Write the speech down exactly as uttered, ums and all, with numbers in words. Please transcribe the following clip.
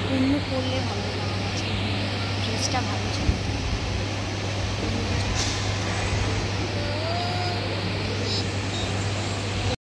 অন্য করলে ভালো হতো আমার কাছে, ড্রেসটা ভালো ছিল।